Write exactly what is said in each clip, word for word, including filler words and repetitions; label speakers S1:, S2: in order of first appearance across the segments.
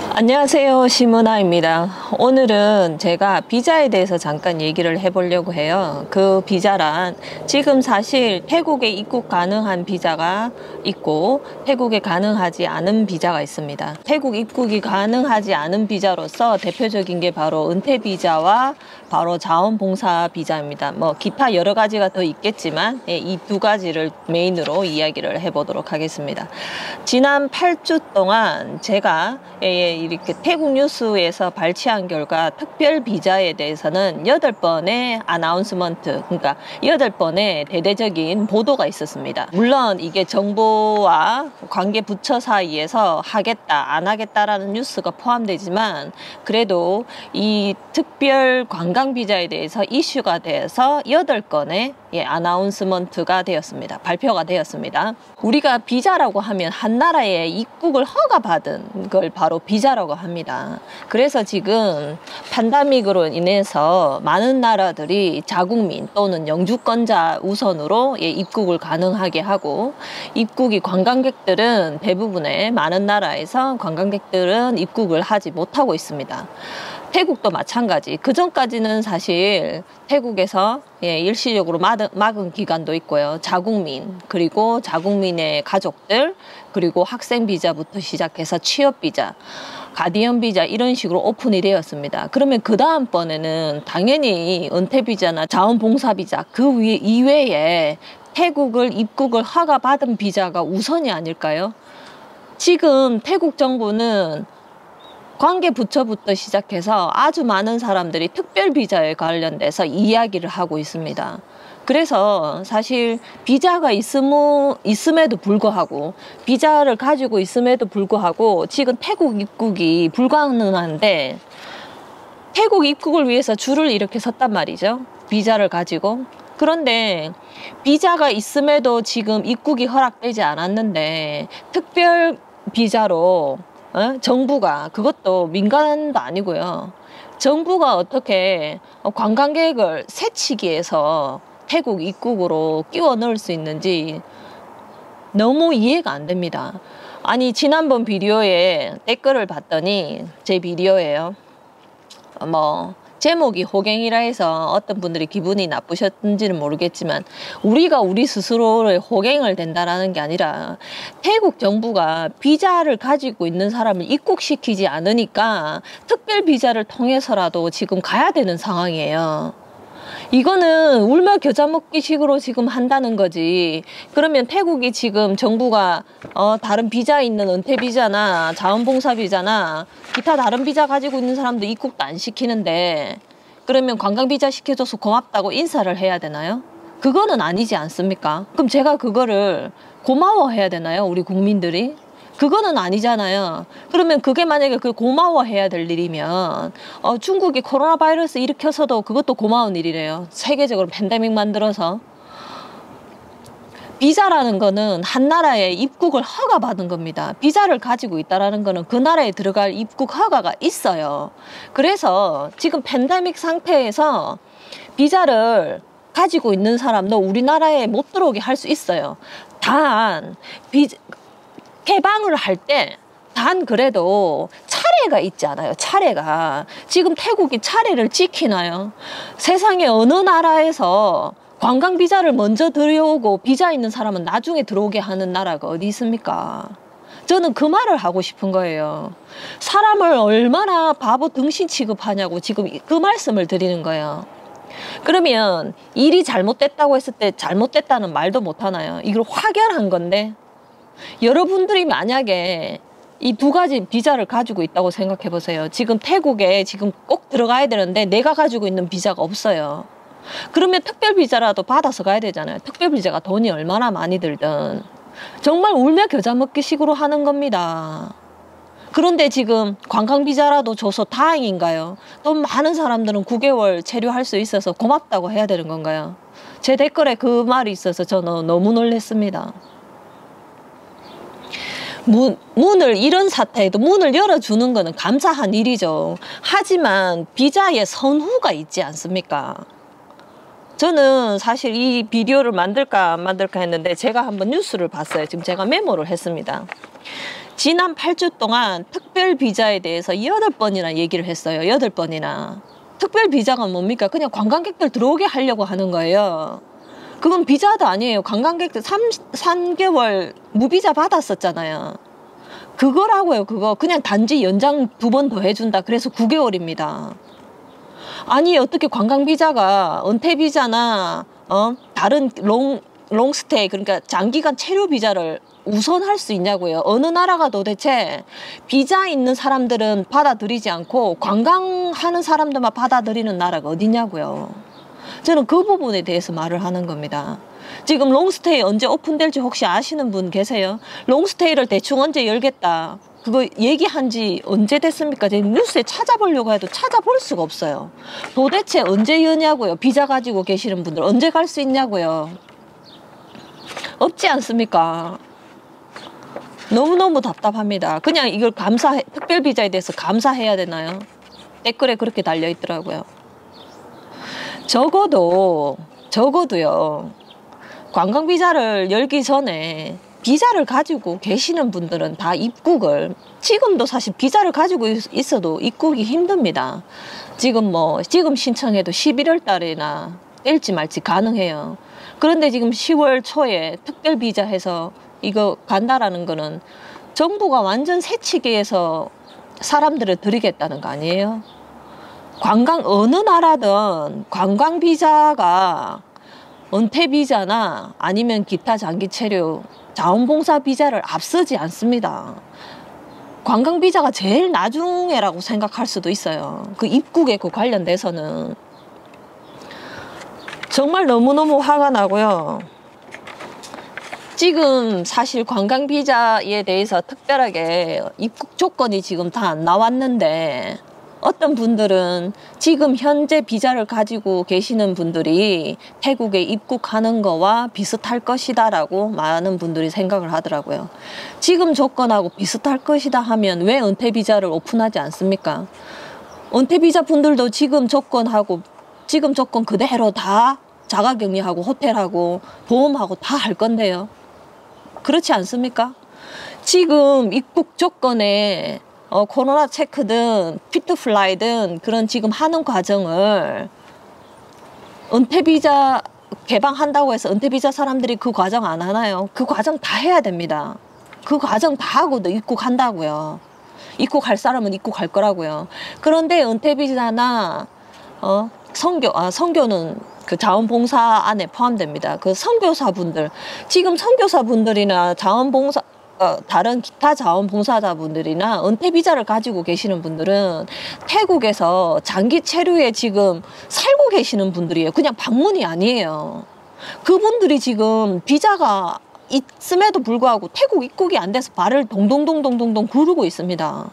S1: 안녕하세요, 심은하입니다. 오늘은 제가 비자에 대해서 잠깐 얘기를 해보려고 해요. 그 비자란 지금 사실 태국에 입국 가능한 비자가 있고 태국에 가능하지 않은 비자가 있습니다. 태국 입국이 가능하지 않은 비자로서 대표적인 게 바로 은퇴 비자와 바로 자원봉사 비자입니다. 뭐 기타 여러 가지가 더 있겠지만 이 두 가지를 메인으로 이야기를 해보도록 하겠습니다. 지난 팔 주 동안 제가 이렇게 태국 뉴스에서 발췌한 결과 특별 비자에 대해서는 여덟 번의 아나운스먼트, 그러니까 여덟 번의 대대적인 보도가 있었습니다. 물론 이게 정부와 관계 부처 사이에서 하겠다, 안 하겠다라는 뉴스가 포함되지만 그래도 이 특별 관광 비자에 대해서 이슈가 돼서 여덟 건의 예, 아나운스먼트가 되었습니다. 발표가 되었습니다. 우리가 비자라고 하면 한 나라에 입국을 허가받은 걸 바로 비자라고 합니다. 그래서 지금 팬데믹으로 인해서 많은 나라들이 자국민 또는 영주권자 우선으로 예, 입국을 가능하게 하고 입국이 관광객들은 대부분의 많은 나라에서 관광객들은 입국을 하지 못하고 있습니다. 태국도 마찬가지. 그 전까지는 사실 태국에서 예, 일시적으로 막은, 막은 기간도 있고요. 자국민, 그리고 자국민의 가족들, 그리고 학생 비자부터 시작해서 취업 비자, 가디언 비자 이런 식으로 오픈이 되었습니다. 그러면 그 다음번에는 당연히 은퇴 비자나 자원봉사 비자 그 위, 이외에 태국을 입국을 허가받은 비자가 우선이 아닐까요? 지금 태국 정부는 관계 부처부터 시작해서 아주 많은 사람들이 특별 비자에 관련돼서 이야기를 하고 있습니다. 그래서 사실 비자가 있음, 있음에도 불구하고 비자를 가지고 있음에도 불구하고 지금 태국 입국이 불가능한데 태국 입국을 위해서 줄을 이렇게 섰단 말이죠. 비자를 가지고. 그런데 비자가 있음에도 지금 입국이 허락되지 않았는데 특별 비자로 어? 정부가, 그것도 민간도 아니고요. 정부가 어떻게 관광객을 새치기해서 태국 입국으로 끼워 넣을 수 있는지 너무 이해가 안 됩니다. 아니 지난번 비디오에 댓글을 봤더니 제 비디오예요. 뭐 제목이 호갱이라 해서 어떤 분들이 기분이 나쁘셨는지는 모르겠지만 우리가 우리 스스로를 호갱을 된다라는 게 아니라 태국 정부가 비자를 가지고 있는 사람을 입국시키지 않으니까 특별 비자를 통해서라도 지금 가야 되는 상황이에요. 이거는 울며 겨자 먹기 식으로 지금 한다는 거지. 그러면 태국이 지금 정부가 어, 다른 비자 있는 은퇴 비자나 자원봉사 비자나 기타 다른 비자 가지고 있는 사람도 입국도 안 시키는데 그러면 관광 비자 시켜줘서 고맙다고 인사를 해야 되나요? 그거는 아니지 않습니까? 그럼 제가 그거를 고마워해야 되나요? 우리 국민들이? 그거는 아니잖아요. 그러면 그게 만약에 그 고마워해야 될 일이면 어, 중국이 코로나 바이러스 일으켜서도 그것도 고마운 일이래요. 세계적으로 팬데믹 만들어서. 비자라는 거는 한 나라에 입국을 허가받은 겁니다. 비자를 가지고 있다는 거는 그 나라에 들어갈 입국 허가가 있어요. 그래서 지금 팬데믹 상태에서 비자를 가지고 있는 사람도 우리나라에 못 들어오게 할 수 있어요. 단 비자 개방을 할 때 단 그래도 차례가 있잖아요. 차례가. 지금 태국이 차례를 지키나요? 세상에 어느 나라에서 관광 비자를 먼저 들여오고 비자 있는 사람은 나중에 들어오게 하는 나라가 어디 있습니까? 저는 그 말을 하고 싶은 거예요. 사람을 얼마나 바보 등신 취급하냐고 지금 그 말씀을 드리는 거예요. 그러면 일이 잘못됐다고 했을 때 잘못됐다는 말도 못 하나요? 이걸 확연한 건데 여러분들이 만약에 이 두 가지 비자를 가지고 있다고 생각해 보세요. 지금 태국에 지금 꼭 들어가야 되는데 내가 가지고 있는 비자가 없어요. 그러면 특별 비자라도 받아서 가야 되잖아요. 특별 비자가 돈이 얼마나 많이 들든 정말 울며 겨자 먹기 식으로 하는 겁니다. 그런데 지금 관광 비자라도 줘서 다행인가요? 또 많은 사람들은 구 개월 체류할 수 있어서 고맙다고 해야 되는 건가요? 제 댓글에 그 말이 있어서 저는 너무 놀랐습니다. 문, 문을 이런 사태에도 문을 열어주는 거는 감사한 일이죠. 하지만 비자에 선후가 있지 않습니까? 저는 사실 이 비디오를 만들까 안 만들까 했는데 제가 한번 뉴스를 봤어요. 지금 제가 메모를 했습니다. 지난 팔 주 동안 특별 비자에 대해서 여덟 번이나 얘기를 했어요. 여덟 번이나. 특별 비자가 뭡니까? 그냥 관광객들 들어오게 하려고 하는 거예요. 그건 비자도 아니에요. 관광객들 삼 개월 무비자 받았었잖아요. 그거라고요. 그거 그냥 단지 연장 두 번 더 해준다. 그래서 구 개월입니다. 아니 어떻게 관광비자가 은퇴비자나 어? 다른 롱, 롱스테이 그러니까 장기간 체류 비자를 우선할 수 있냐고요. 어느 나라가 도대체 비자 있는 사람들은 받아들이지 않고 관광하는 사람들만 받아들이는 나라가 어디냐고요. 저는 그 부분에 대해서 말을 하는 겁니다. 지금 롱스테이 언제 오픈될지 혹시 아시는 분 계세요? 롱스테이를 대충 언제 열겠다. 그거 얘기한 지 언제 됐습니까? 제가 뉴스에 찾아보려고 해도 찾아볼 수가 없어요. 도대체 언제 여냐고요. 비자 가지고 계시는 분들 언제 갈 수 있냐고요. 없지 않습니까? 너무너무 답답합니다. 그냥 이걸 감사해, 특별비자에 대해서 감사해야 되나요? 댓글에 그렇게 달려있더라고요. 적어도 적어도요. 관광비자를 열기 전에 비자를 가지고 계시는 분들은 다 입국을 지금도 사실 비자를 가지고 있어도 입국이 힘듭니다. 지금 뭐 지금 신청해도 십일월 달이나 뗄지 말지 가능해요. 그런데 지금 시월 초에 특별 비자 해서 이거 간다라는 거는 정부가 완전 새치기해서 사람들을 들이겠다는 거 아니에요? 관광 어느 나라든 관광 비자가 은퇴 비자나 아니면 기타 장기 체류 자원봉사 비자를 앞서지 않습니다. 관광 비자가 제일 나중에라고 생각할 수도 있어요. 그 입국에 그 관련돼서는 정말 너무너무 화가 나고요. 지금 사실 관광 비자에 대해서 특별하게 입국 조건이 지금 다 안 나왔는데 어떤 분들은 지금 현재 비자를 가지고 계시는 분들이 태국에 입국하는 거와 비슷할 것이다 라고 많은 분들이 생각을 하더라고요. 지금 조건하고 비슷할 것이다 하면 왜 은퇴 비자를 오픈하지 않습니까? 은퇴 비자 분들도 지금 조건하고 지금 조건 그대로 다 자가격리하고 호텔하고 보험하고 다 할 건데요. 그렇지 않습니까? 지금 입국 조건에 어, 코로나 체크든 피트플라이든 그런 지금 하는 과정을 은퇴비자 개방한다고 해서 은퇴비자 사람들이 그 과정 안 하나요? 그 과정 다 해야 됩니다. 그 과정 다 하고도 입국한다고요. 입국할 사람은 입국할 거라고요. 그런데 은퇴비자나 어, 선교, 아, 선교는 그 자원봉사 안에 포함됩니다. 그 선교사분들, 지금 선교사분들이나 자원봉사 어, 다른 기타 자원봉사자분들이나 은퇴비자를 가지고 계시는 분들은 태국에서 장기 체류에 지금 살고 계시는 분들이에요. 그냥 방문이 아니에요. 그분들이 지금 비자가 있음에도 불구하고 태국 입국이 안 돼서 발을 동동동동동동 구르고 있습니다.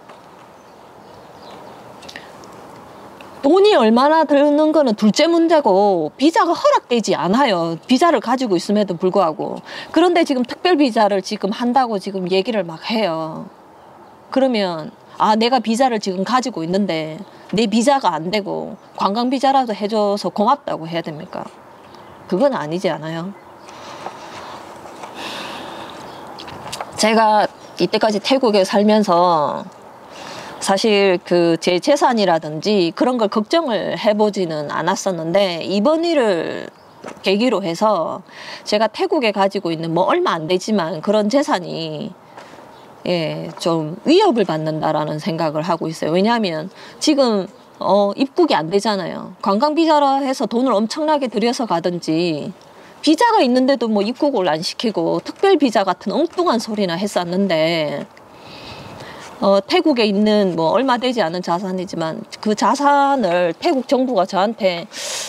S1: 돈이 얼마나 드는 거는 둘째 문제고 비자가 허락되지 않아요. 비자를 가지고 있음에도 불구하고. 그런데 지금 특별 비자를 지금 한다고 지금 얘기를 막 해요. 그러면 아 내가 비자를 지금 가지고 있는데 내 비자가 안 되고 관광 비자라도 해줘서 고맙다고 해야 됩니까? 그건 아니지 않아요? 제가 이때까지 태국에 살면서 사실 그 제 재산이라든지 그런 걸 걱정을 해보지는 않았었는데 이번 일을 계기로 해서 제가 태국에 가지고 있는 뭐 얼마 안 되지만 그런 재산이 예, 좀 위협을 받는다라는 생각을 하고 있어요. 왜냐하면 지금 어, 입국이 안 되잖아요. 관광 비자라 해서 돈을 엄청나게 들여서 가든지 비자가 있는데도 뭐 입국을 안 시키고 특별 비자 같은 엉뚱한 소리나 했었는데 어, 태국에 있는 뭐 얼마 되지 않은 자산이지만 그 자산을 태국 정부가 저한테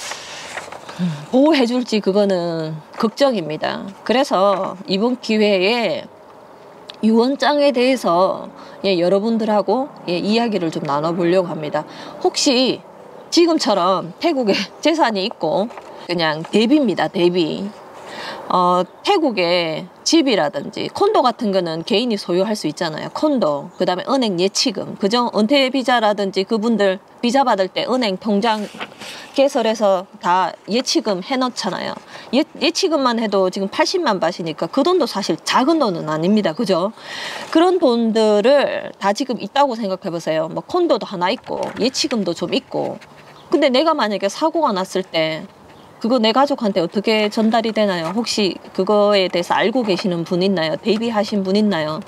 S1: 보호해 줄지 그거는 걱정입니다. 그래서 이번 기회에 유언장에 대해서 예, 여러분들하고 예, 이야기를 좀 나눠보려고 합니다. 혹시 지금처럼 태국에 재산이 있고 그냥 대비입니다. 대비. 어, 태국에 집이라든지 콘도 같은 거는 개인이 소유할 수 있잖아요. 콘도, 그 다음에 은행 예치금, 그죠? 은퇴 비자라든지 그분들 비자 받을 때 은행 통장 개설해서 다 예치금 해놓잖아요. 예, 예치금만 해도 지금 팔십만 바시니까 그 돈도 사실 작은 돈은 아닙니다. 그죠? 그런 돈들을 다 지금 있다고 생각해 보세요. 뭐 콘도도 하나 있고 예치금도 좀 있고. 근데 내가 만약에 사고가 났을 때 그거 내 가족한테 어떻게 전달이 되나요? 혹시 그거에 대해서 알고 계시는 분 있나요? 대비하신 분 있나요?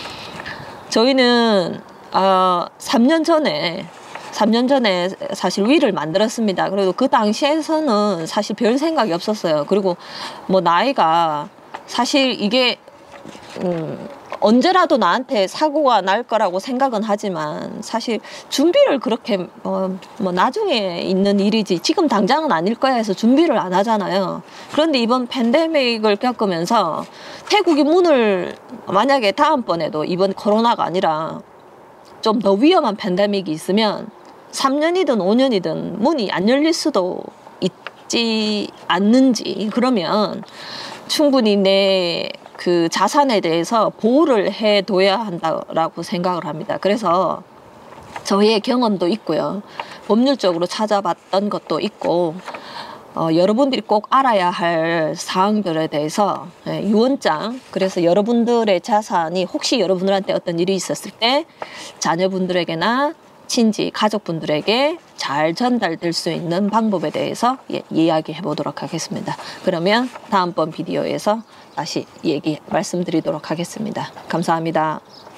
S1: 저희는 어, 삼 년 전에 삼 년 전에 사실 위를 만들었습니다. 그래도 그 당시에서는 사실 별 생각이 없었어요. 그리고 뭐 나이가 사실 이게 음, 언제라도 나한테 사고가 날 거라고 생각은 하지만 사실 준비를 그렇게 어, 뭐 나중에 있는 일이지 지금 당장은 아닐 거야 해서 준비를 안 하잖아요. 그런데 이번 팬데믹을 겪으면서 태국이 문을 만약에 다음번에도 이번 코로나가 아니라 좀 더 위험한 팬데믹이 있으면 삼 년이든 오 년이든 문이 안 열릴 수도 있지 않는지, 그러면 충분히 내 그 자산에 대해서 보호를 해둬야 한다라고 생각을 합니다. 그래서 저희의 경험도 있고요. 법률적으로 찾아봤던 것도 있고, 어, 여러분들이 꼭 알아야 할 사항들에 대해서 예, 유언장, 그래서 여러분들의 자산이 혹시 여러분들한테 어떤 일이 있었을 때 자녀분들에게나 친지, 가족분들에게 잘 전달될 수 있는 방법에 대해서 예, 이야기해 보도록 하겠습니다. 그러면 다음번 비디오에서 다시 얘기 말씀드리도록 하겠습니다. 감사합니다.